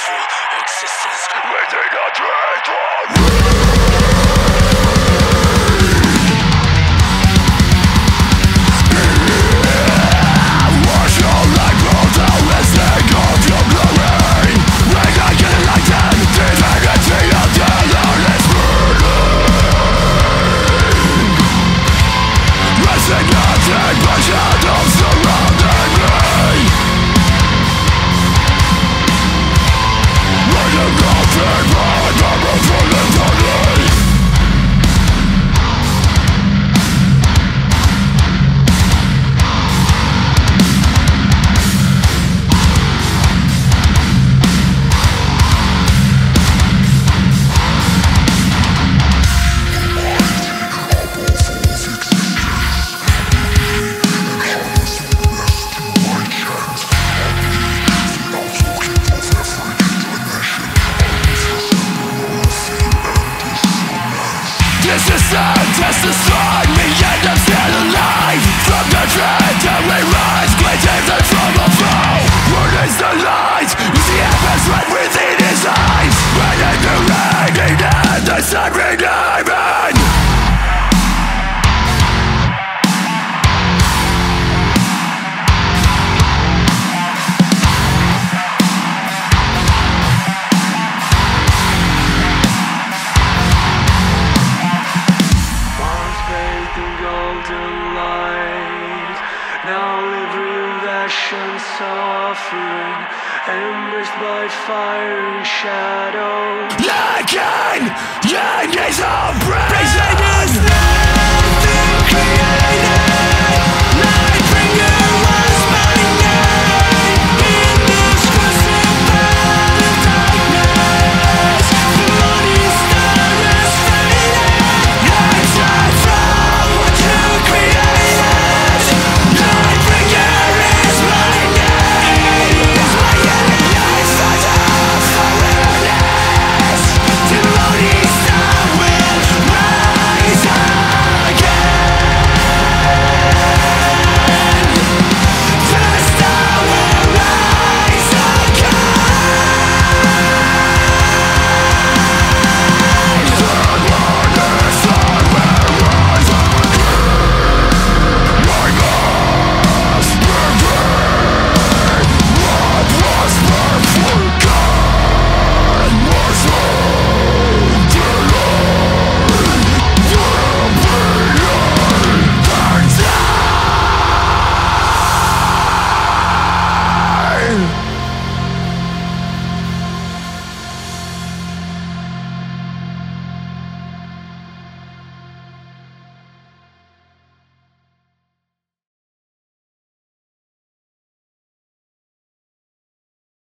pitiful existence within a dreadful. Watch your life roll down and sing of your glory. When I get enlighten, divinity of the Lord is burning. Resting nothing but shadows surrounding me. When you go through my memory full of body. Existence has destroyed me and I'm still alive. From the dread that we rise, glinting from a foe. What is the light? You see happens right within his eyes. When in the raining and the sun renaming. Now livery passion suffering, embraced by fiery shadow. Again, in his own brain.